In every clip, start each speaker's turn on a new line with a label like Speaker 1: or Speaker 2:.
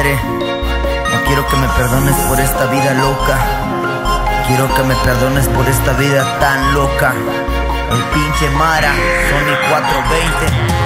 Speaker 1: Padre, no quiero que me perdones por esta vida loca. Quiero que me perdones por esta vida tan loca. El pinche Mara, Sony 420.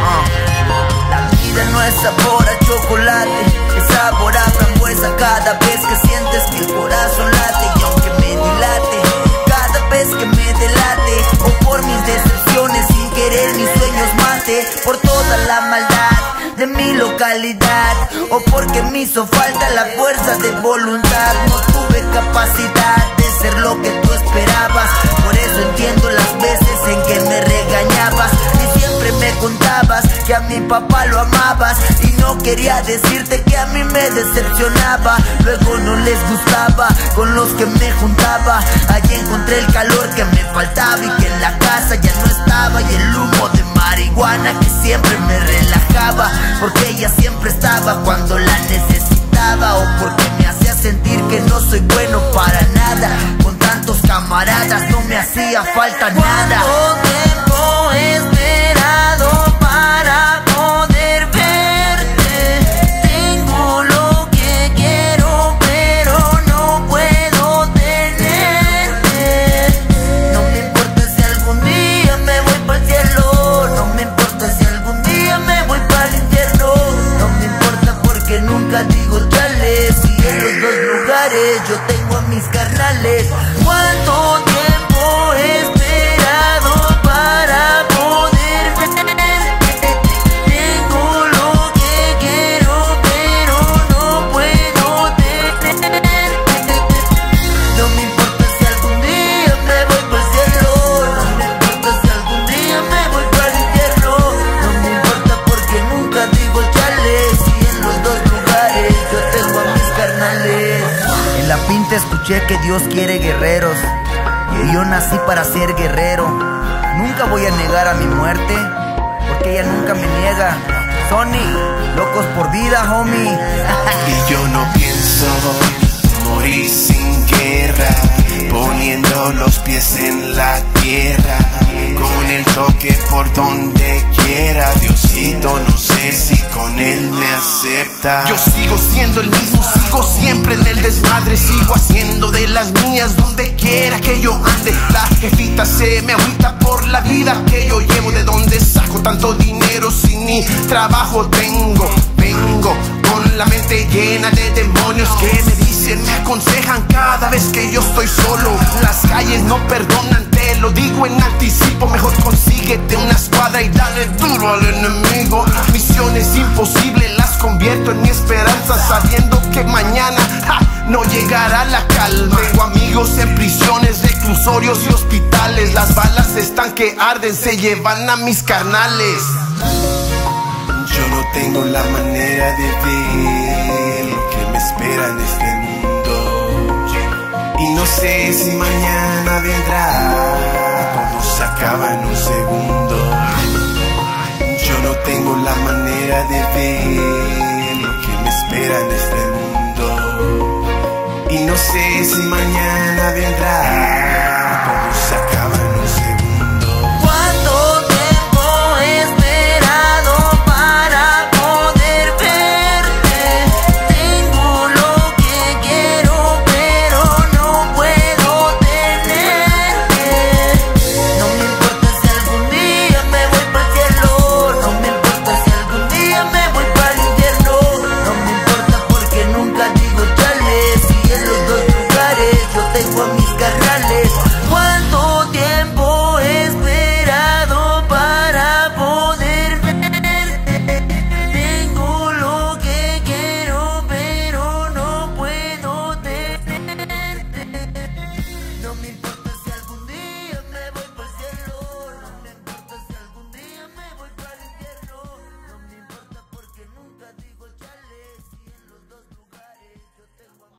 Speaker 1: La vida no es sabor a chocolate, es sabor a frambuesa. Cada vez que sientes que el corazón late, y aunque me dilate, cada vez que me delate, o por mis decepciones sin querer mis sueños mate, por toda la maldad de mi localidad, o porque me hizo falta la fuerza de voluntad. No tuve capacidad de ser lo que tú esperabas, por eso entiendo las veces en que me regañabas y siempre me contabas que a mi papá lo amabas, y no quería decirte que a mí me decepcionaba. Luego no les gustaba con los que me juntaba. Allí encontré el calor que me faltaba y que en la casa ya no estaba, y el humo de marihuana que siempre me relajaba, porque ella siempre estaba cuando la necesitaba, o porque me hacía sentir que no soy bueno para nada. Con tantos camaradas no me hacía falta nada. ¿Cuánto tiempo he esperado para poder verte? Tengo lo que quiero, pero no puedo tenerte. No me importa si algún día me voy para el cielo, no me importa si algún día me voy para el infierno. No me importa porque nunca digo chale, si en los dos lugares yo tengo a mis carnales. ¿Cuánto tiempo he esperado para poder verte? Tengo lo que quiero, pero no puedo tenerte. No me importa si algún día me voy para el cielo, no me importa si algún día me voy para el infierno. No me importa porque nunca digo chale, si en los dos lugares yo tengo a mis carnales. En la pinta escuché que Dios quiere guerreros, y yo nací para ser guerrero. Nunca voy a negar a mi muerte, porque ella nunca me niega. Sony, locos por vida, homie.
Speaker 2: Y yo no pienso morir sin guerra, poniendo los pies en la tierra, con el toque por donde quiera. Diosito, no sé si con él me acepta.
Speaker 3: Yo sigo siendo el mismo, sigo siempre en el desmadre, sigo haciendo de las mías donde quiera que yo ande. La jefita se me agüita por la vida que yo llevo. ¿De dónde saco tanto dinero si ni trabajo tengo? Vengo con la mente llena de demonios que me dicen, me aconsejan cada vez que yo estoy solo. Las calles no perdonan, te lo digo en anticipo. Mejor consíguete una escuadra y dale duro al enemigo. Misiones imposibles las convierto en mi esperanza, sabiendo que mañana no llegará la calma. Tengo amigos en prisiones, reclusorios y hospitales. Las balas están que arden, se llevan a mis carnales.
Speaker 2: Yo no tengo la manera de ver lo que me espera en este mundo, y no sé si mañana vendrá. Todo se acaba en un segundo. Yo no tengo la manera de ver lo que me espera en este mundo, y no sé si mañana vendrá.